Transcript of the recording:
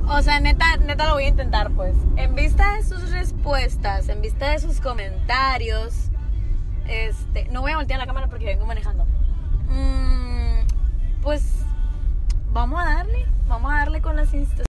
O sea, neta lo voy a intentar, pues. En vista de sus respuestas, en vista de sus comentarios, no voy a voltear la cámara porque vengo manejando. Pues vamos a darle con las